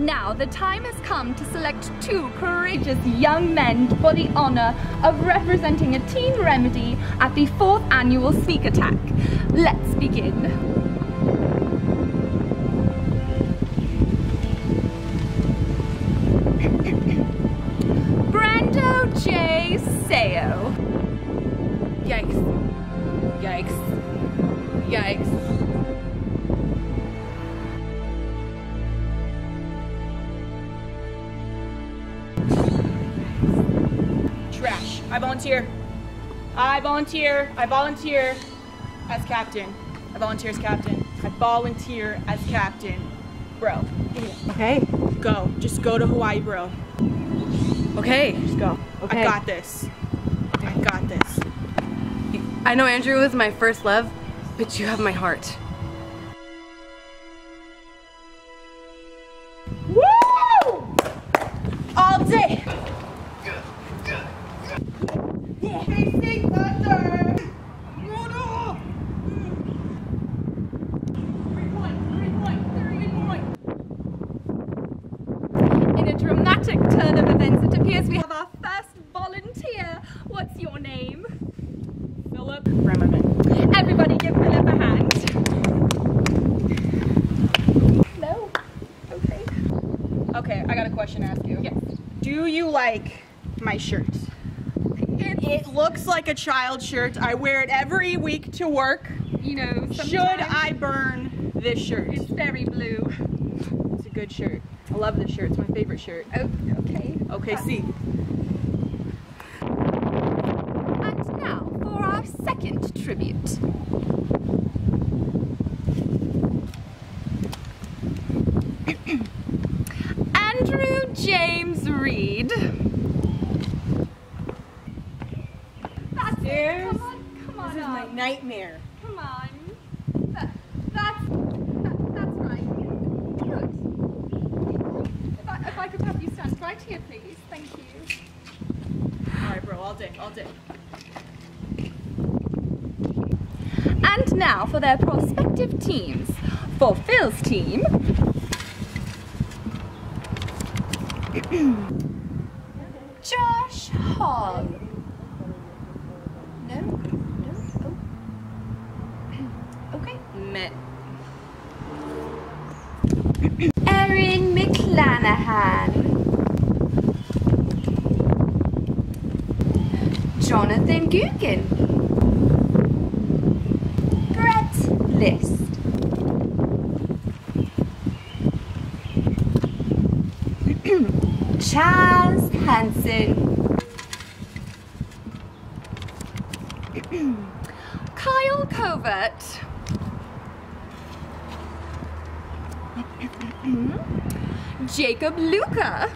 Now the time has come to select two courageous young men for the honor of representing a Teen Remedy at the 4th annual Sneak Attack. Let's begin. Brando J. Sayo. Yikes. Yikes. Yikes. Trash. I volunteer. I volunteer. I volunteer as captain. I volunteer as captain. I volunteer as captain. Bro. Okay. Go. Just go to Hawaii, bro. Okay. Just go. Okay. I got this. I got this. I know Andrew was my first love, but you have my heart. Woo! All day. Facing thunder. In a dramatic turn of events, it appears we have our first volunteer. What's your name? Philip Bremerman. Everybody give Philip a hand. No? Okay. Okay, I got a question to ask you. Yes. Do you like my shirt? It looks like a child shirt. I wear it every week to work. You know, sometimes Should I burn this shirt? it's very blue. It's a good shirt. I love this shirt. It's my favorite shirt. Oh, okay. Okay, see. And now for our second tribute. Andrew James Reed. That's it. Come on This is my up. nightmare. Come on. That's right. Good. If I could have you stand right here, please. Thank you. Alright, bro, all day, all day. And now for their prospective teams. For Phil's team, Josh Hall. No? Oh. Okay. Met. Erin McClanahan. Jonathan Guggen. Brett List. Chaz Hansen. Kyle Covert. Jacob Luca.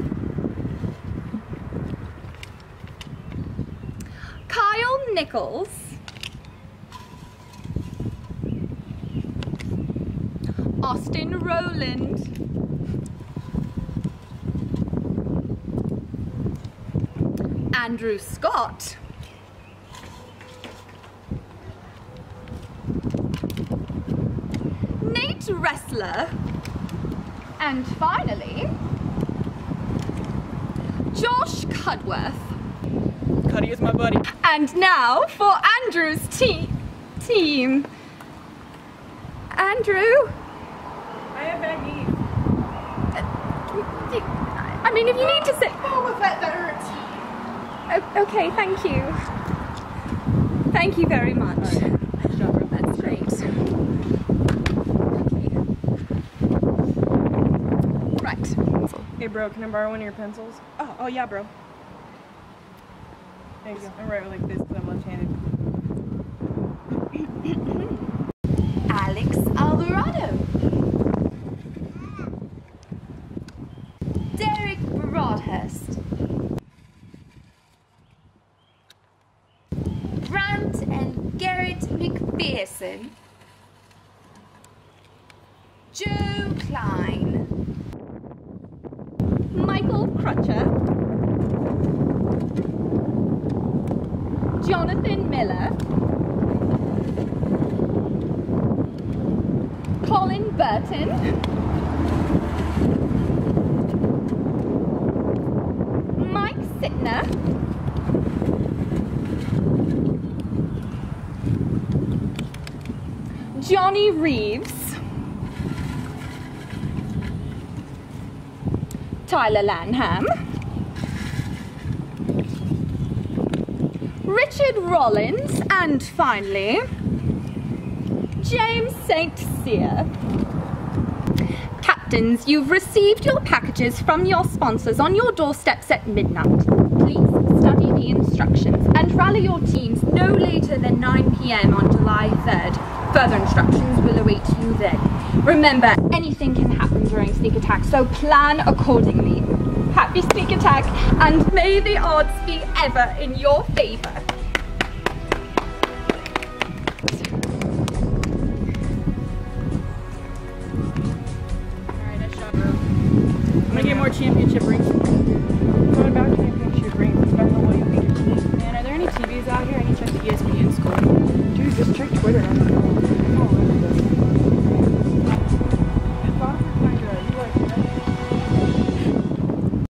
Kyle Nichols. Austin Rowland. Andrew Scott. Nate Wrestler. And finally, Josh Cudworth. Cuddy is my buddy. And now for Andrew's team. Andrew? I have bad knees. I mean, if you need to sit. Oh, with that hurts. Okay, thank you. Thank you very much. Nice job, bro. That's great. Okay. Right. Hey bro, can I borrow one of your pencils? Oh yeah, bro. There you go. I write like this because I'm left-handed. Alex Alvarado. Derek Broadhurst. Grant and Garrett McPherson. Joe Klein. Michael Crutcher. Jonathan Miller. Colin Burton. Johnny Reeves, Tyler Lanham, Richard Rollins, and finally, James St. Cyr. Captains, you've received your packages from your sponsors on your doorsteps at midnight. Please study the instructions and rally your teams no later than 9 p.m. on July 3rd. Further instructions will await you then. Remember, anything can happen during sneak attack, so plan accordingly. Happy sneak attack, and may the odds be ever in your favor.